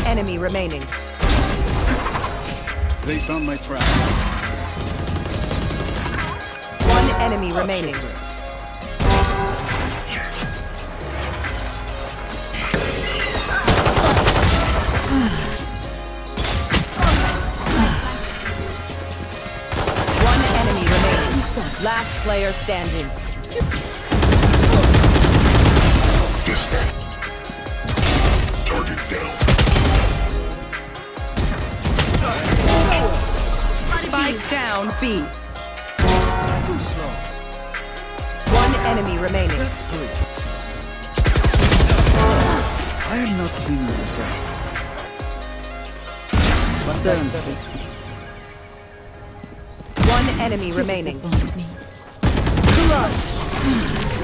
enemy remaining. They found my trap. One enemy remaining. One enemy remaining. Last player standing. Target down. Spike down B. Too slow. One enemy remaining. That's three. I am not feeling so sad. But then Persist. one enemy remaining. Disappoint me. Clutch.